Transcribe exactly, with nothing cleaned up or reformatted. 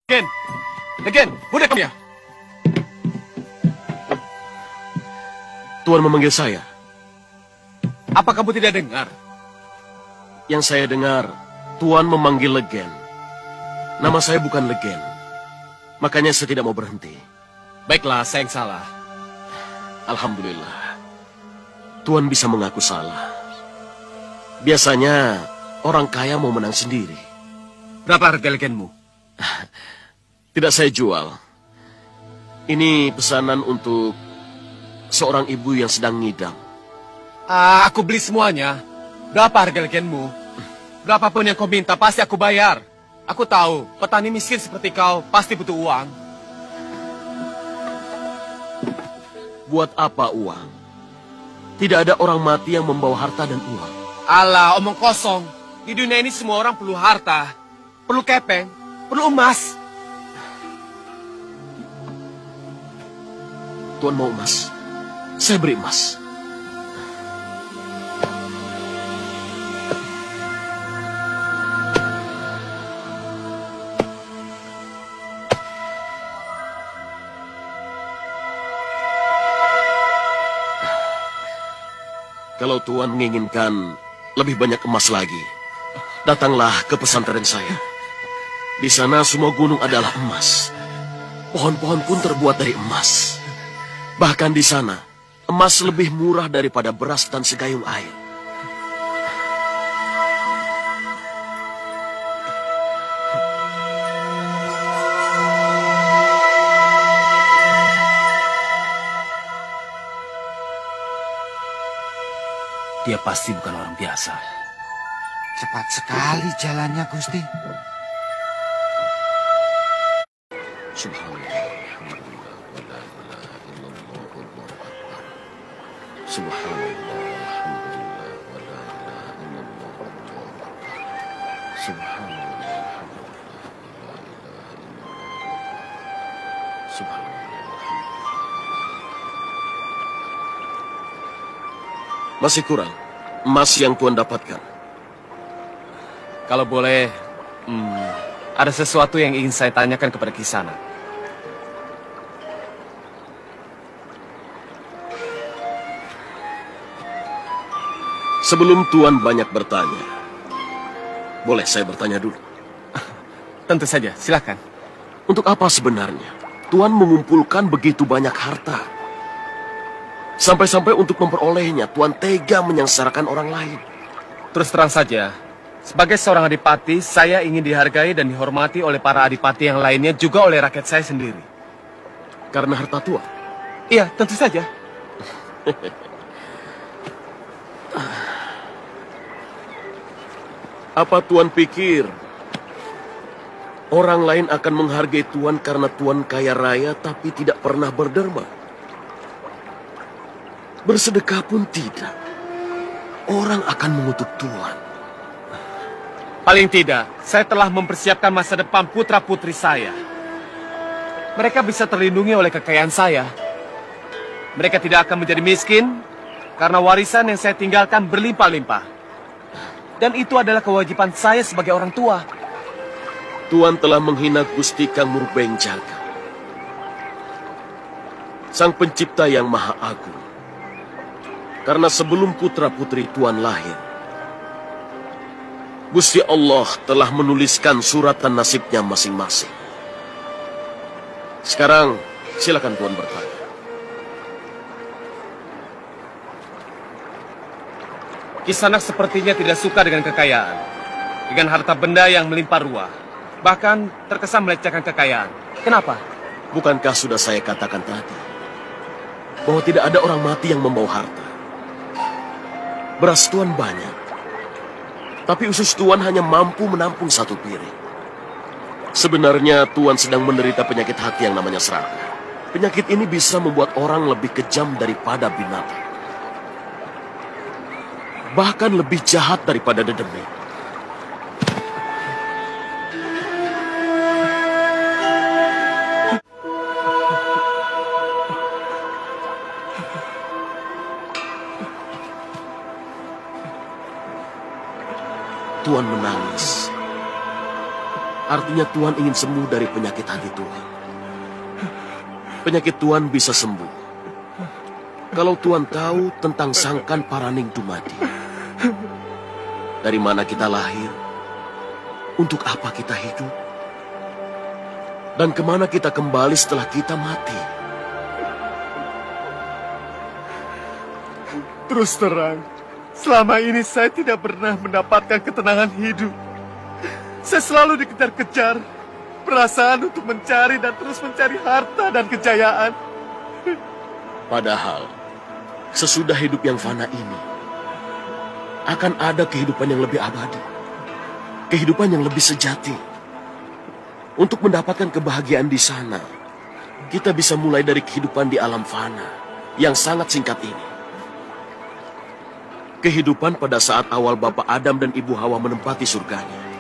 Legen, Legen, udah kamu ya? Tuan memanggil saya. Apa kamu tidak dengar? Yang saya dengar, Tuan memanggil Legen. Nama saya bukan Legen. Makanya saya tidak mau berhenti. Baiklah, saya yang salah. Alhamdulillah. Tuan bisa mengaku salah. Biasanya orang kaya mau menang sendiri. Berapa harga legenmu? Tidak saya jual. Ini pesanan untuk seorang ibu yang sedang ngidam. Ah, aku beli semuanya. Berapa harga legenmu? Berapapun yang kau minta, pasti aku bayar. Aku tahu, petani miskin seperti kau pasti butuh uang. Buat apa uang? Tidak ada orang mati yang membawa harta dan uang. Alah, omong kosong. Di dunia ini semua orang perlu harta, perlu kepeng, perlu emas. Tuan mau emas? Saya beri emas. Kalau Tuan menginginkan lebih banyak emas lagi, datanglah ke pesantren saya. Di sana semua gunung adalah emas. Pohon-pohon pun terbuat dari emas. Bahkan di sana, emas lebih murah daripada beras dan segayung air. Dia pasti bukan orang biasa. Cepat sekali jalannya, Gusti. Subhanallah, alhamdulillah, wala ilaha illallah, wallahu akbar. Subhanallah, alhamdulillah, wala ilaha illallah, wallahu akbar. Subhanallah, alhamdulillah, wala ilaha illallah. Subhanallah, alhamdulillah. Masih kurang emas yang Tuan dapatkan. Kalau boleh, hmm, ada sesuatu yang ingin saya tanyakan kepada Kisana. Sebelum Tuan banyak bertanya, boleh saya bertanya dulu? Tentu saja, silakan. Untuk apa sebenarnya Tuan mengumpulkan begitu banyak harta? Sampai-sampai untuk memperolehnya, Tuan tega menyengsarakan orang lain. Terus terang saja, sebagai seorang adipati, saya ingin dihargai dan dihormati oleh para adipati yang lainnya, juga oleh rakyat saya sendiri. Karena harta Tuan? Iya, tentu saja. Apa Tuan pikir orang lain akan menghargai Tuan karena Tuan kaya raya tapi tidak pernah berderma? Bersedekah pun tidak. Orang akan mengutuk Tuan. Paling tidak, saya telah mempersiapkan masa depan putra-putri saya. Mereka bisa terlindungi oleh kekayaan saya. Mereka tidak akan menjadi miskin karena warisan yang saya tinggalkan berlimpah-limpah. Dan itu adalah kewajiban saya sebagai orang tua. Tuan telah menghina Gusti Kang Murbeng Jaga, Sang Pencipta yang Maha Agung. Karena sebelum putra-putri Tuan lahir, Gusti Allah telah menuliskan suratan nasibnya masing-masing. Sekarang, silakan Tuan bertanya. Kisanak sepertinya tidak suka dengan kekayaan, dengan harta benda yang melimpah ruah. Bahkan terkesan melecehkan kekayaan. Kenapa? Bukankah sudah saya katakan tadi, bahwa tidak ada orang mati yang membawa harta? Beras Tuan banyak, tapi usus Tuan hanya mampu menampung satu piring. Sebenarnya Tuan sedang menderita penyakit hati yang namanya serakah. Penyakit ini bisa membuat orang lebih kejam daripada binatang. Bahkan lebih jahat daripada dedemit. Tuan menangis. artinya Tuhan ingin sembuh dari penyakit hati Tuhan. Penyakit Tuhan bisa sembuh kalau Tuhan tahu tentang sangkan paraning dumadi. Dari mana kita lahir, untuk apa kita hidup, dan kemana kita kembali setelah kita mati. Terus terang, selama ini saya tidak pernah mendapatkan ketenangan hidup. Saya selalu dikejar-kejar, perasaan untuk mencari dan terus mencari harta dan kejayaan. Padahal, sesudah hidup yang fana ini, akan ada kehidupan yang lebih abadi. Kehidupan yang lebih sejati. Untuk mendapatkan kebahagiaan di sana, kita bisa mulai dari kehidupan di alam fana yang sangat singkat ini. Kehidupan pada saat awal Bapak Adam dan Ibu Hawa menempati surganya.